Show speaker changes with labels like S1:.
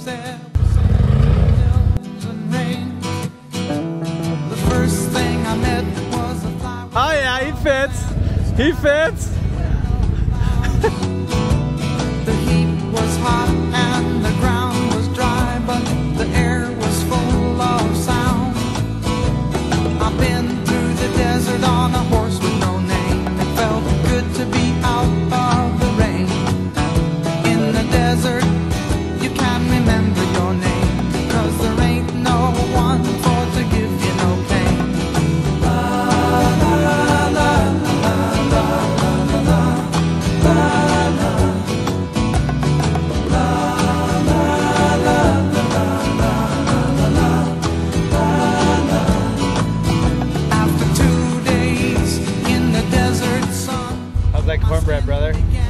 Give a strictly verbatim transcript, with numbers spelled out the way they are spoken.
S1: there was hills and rain. The first thing I met was a fly.
S2: Oh yeah, he fits. He fits.
S1: The heat was hot and the ground was dry, but the air was full of sound. I've been through the desert on a horse with no name. It felt good to be out of the rain. In the desert, you can remember your name, because there ain't no one for to give you no pain. La la la la la la la la la.
S2: How's that cornbread, brother?